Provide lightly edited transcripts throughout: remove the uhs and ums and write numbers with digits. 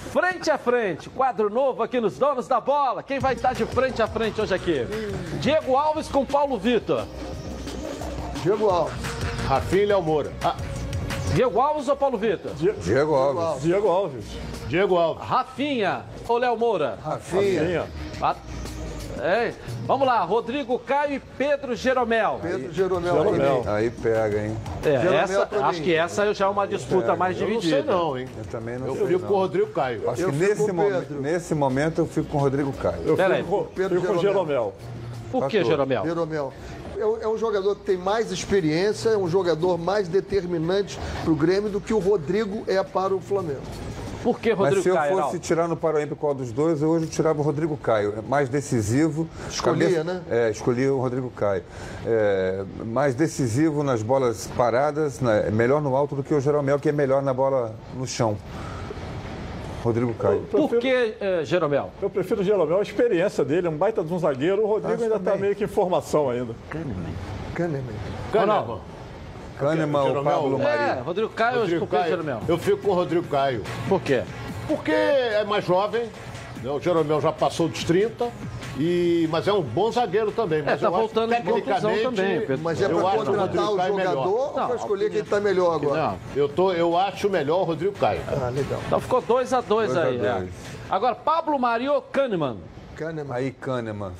Frente a frente, quadro novo aqui nos Donos da Bola. Quem vai estar de frente a frente hoje aqui? Diego Alves com Paulo Vitor. Diego Alves. Rafinha e Léo Moura. Diego Alves ou Paulo Vitor? Diego Alves. Diego Alves. Diego Alves. Rafinha ou Léo Moura? Rafinha. Vamos lá, Rodrigo Caio e Pedro Jeromel. Pedro Jeromel. Aí pega, hein? Acho que essa já é uma disputa mais dividida. Eu não sei não, hein? Eu também não sei. Eu fico com o Rodrigo Caio. Acho que nesse momento eu fico com o Rodrigo Caio. Eu fico com o Jeromel. Por que Jeromel? Jeromel. É um jogador que tem mais experiência, é um jogador mais determinante para o Grêmio do que o Rodrigo é para o Flamengo. Por que Rodrigo Caio? Mas se eu fosse tirar no Paralímpico qual dos dois, hoje eu tirava o Rodrigo Caio. É mais decisivo. Escolhia, né? Escolhi o Rodrigo Caio. Mais decisivo nas bolas paradas, melhor no alto do que o Jeromel, que é melhor na bola no chão. Rodrigo Caio. Por que Jeromel? Eu prefiro o Jeromel, a experiência dele, é um baita de um zagueiro. O Rodrigo ainda está meio que em formação ainda. Kahneman. Kahneman ou Pablo Mari? Rodrigo Caio ou por que Jeromel? Eu fico com o Rodrigo Caio. Por quê? Porque é mais jovem, né? O Jeromel já passou dos 30, mas é um bom zagueiro também. Mas tá voltando de contusão também, Pedro. Mas é para contratar o jogador ou para escolher quem está melhor agora? Eu acho melhor o Rodrigo Caio. Legal. Então ficou 2-2 aí. Agora, Pablo Mari ou Kahneman? Aí Kahneman.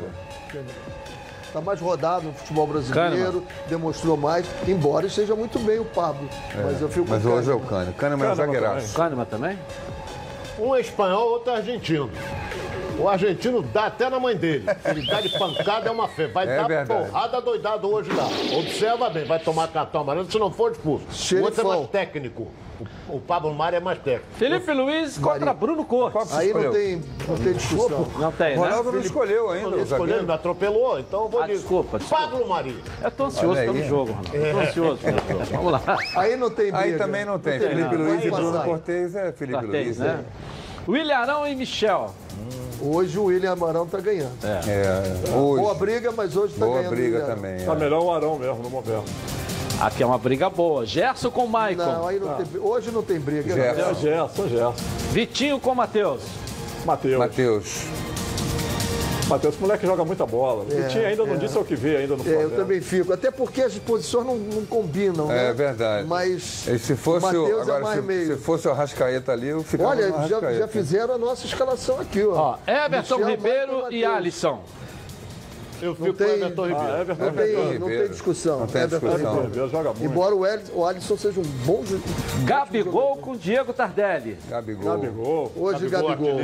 Está mais rodado no futebol brasileiro, demonstrou mais, embora seja muito bem o Pablo. Mas eu fico com Mas hoje é o Kahneman. Kahneman é um zagueiraço. Kahneman também? Um é espanhol, outro é argentino. O argentino dá até na mãe dele. Ele dá de pancada, é uma fé. Vai dar porrada doidado hoje lá. Observa bem, vai tomar cartão amarelo se não for expulso. O outro é mais técnico. O Pablo Mari é mais técnico. Felipe Luiz contra Bruno Cortes. Aí não tem discussão. Não tem, né? Ronaldo não escolheu ainda. Não escolheu, não atropelou, então eu vou dizer. Desculpa. Pablo Mari. Eu tô ansioso pelo jogo, Ronaldo. Tô ansioso pelo jogo. Vamos lá. Aí não tem briga. Aí também não tem. Felipe Luiz e Bruno Cortes é Felipe Luiz. Né? William Arão e Michel. Hoje o William Arão está ganhando. Hoje. Boa briga, mas hoje está ganhando. Boa briga também. Está melhor o Arão mesmo no momento. Aqui é uma briga boa. Gerson com Maicon. Não, aí não tem, hoje não tem briga. Gerson. Vitinho com Matheus. Matheus, esse moleque joga muita bola. O Vitinho ainda não disse o que vê ainda no Flamengo. Eu também fico. Até porque as posições não combinam, né? É verdade. Mas se fosse o Matheus agora, é mais meio. Se fosse o Arrascaeta ali, eu ficava no Arrascaeta. Olha, já fizeram a nossa escalação aqui, ó. Everton Ribeiro e Alisson. Eu fico com o Everton Ribeiro. Não tem discussão. Não tem discussão. Ribeiro joga muito. Embora o Alisson seja um bom jogador. Gabigol com Diego Tardelli. Gabigol. Hoje Gabigol.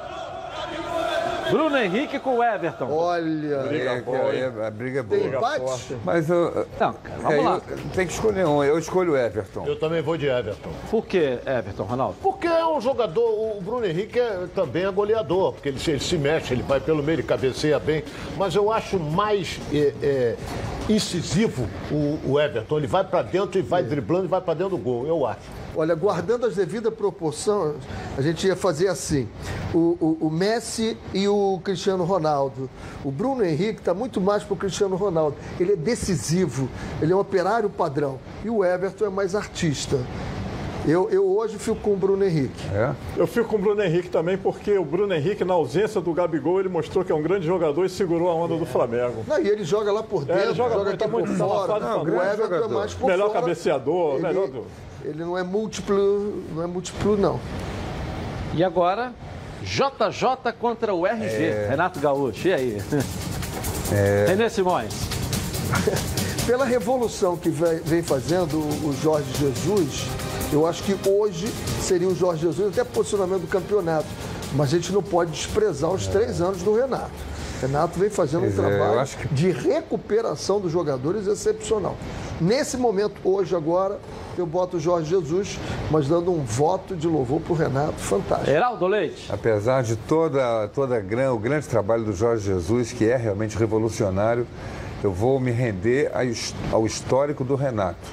Bruno Henrique com Everton. Olha. A briga é boa. Tem empate? Mas vamos lá. Tem que escolher um. Eu escolho o Everton. Eu também vou de Everton. Por que Everton, Ronaldo? Porque é um jogador, o Bruno Henrique também é goleador, porque ele se mexe, ele vai pelo meio, ele cabeceia bem. Mas eu acho mais incisivo o Everton. Ele vai para dentro e vai driblando e vai para dentro do gol, eu acho. Olha, guardando as devidas proporções, a gente ia fazer assim. O Messi e o Cristiano Ronaldo. O Bruno Henrique está muito mais para o Cristiano Ronaldo. Ele é decisivo, ele é um operário padrão. E o Everton é mais artista. Eu hoje fico com o Bruno Henrique. Eu fico com o Bruno Henrique também, porque o Bruno Henrique, na ausência do Gabigol, ele mostrou que é um grande jogador e segurou a onda do Flamengo. Não, e ele joga lá por dentro, ele joga aqui por fora. O Everton é mais por melhor fora. Cabeceador, melhor do... Ele não é múltiplo, não. E agora, JJ contra o RG. Renato Gaúcho, e aí? René Simões. Pela revolução que vem fazendo o Jorge Jesus, eu acho que hoje seria o Jorge Jesus até posicionamento do campeonato. Mas a gente não pode desprezar os 3 anos do Renato. Renato vem fazendo um trabalho de recuperação dos jogadores excepcional. Nesse momento, hoje, agora, eu boto o Jorge Jesus, mas dando um voto de louvor para o Renato, fantástico. Heraldo Leite. Apesar de o grande trabalho do Jorge Jesus, que é realmente revolucionário, eu vou me render ao histórico do Renato.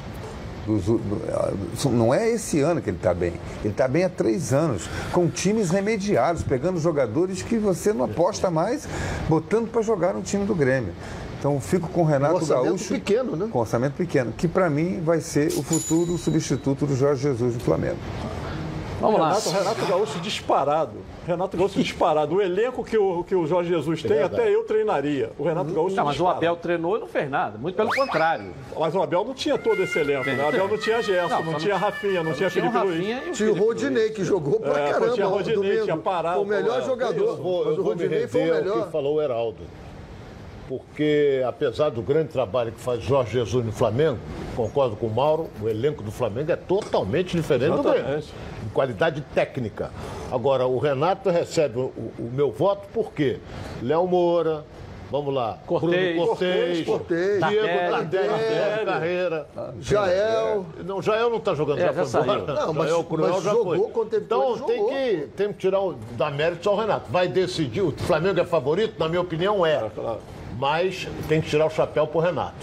Não é esse ano que ele está bem. Ele está bem há 3 anos, com times remediados, pegando jogadores que você não aposta mais, botando para jogar no time do Grêmio. Então, fico com o Renato Gaúcho. Pequeno, né? Com orçamento pequeno, que para mim vai ser o futuro substituto do Jorge Jesus no Flamengo. Vamos lá. Renato Gaúcho disparado. Renato Gaúcho disparado. O elenco que o Jorge Jesus tem, até eu treinaria. O Renato Gaúcho Não, mas o Abel treinou e não fez nada. Muito pelo contrário. Mas o Abel não tinha todo esse elenco, né? O Abel não tinha Gerson, não tinha Rafinha, não tinha Felipe Luiz. Tinha o Rodinei, que jogou pra caramba. Tinha o Rodinei, tinha parado. Foi o melhor jogador. Mas o Rodinei foi o melhor. O que falou o Heraldo. Porque, apesar do grande trabalho que faz Jorge Jesus no Flamengo, concordo com o Mauro, o elenco do Flamengo é totalmente diferente do Grêmio, em qualidade técnica. Agora, o Renato recebe o meu voto por quê? Léo Moura, vamos lá, Cortez, Bruno Cortez, Diego Tardelli, Carreira. Jael. Não, Jael não está jogando, já foi embora. Não, mas jogou quando teve então tem que tirar dar mérito ao Renato. Vai decidir, o Flamengo é favorito? Na minha opinião é. Mas tem que tirar o chapéu pro Renato.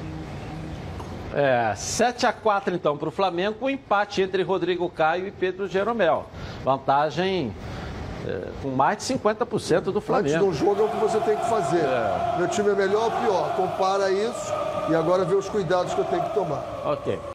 7-4 então para o Flamengo, um empate entre Rodrigo Caio e Pedro Jeromel. Vantagem com mais de 50% do Flamengo. Antes de um jogo é o que você tem que fazer. Meu time é melhor ou pior? Compara isso e agora vê os cuidados que eu tenho que tomar. Ok.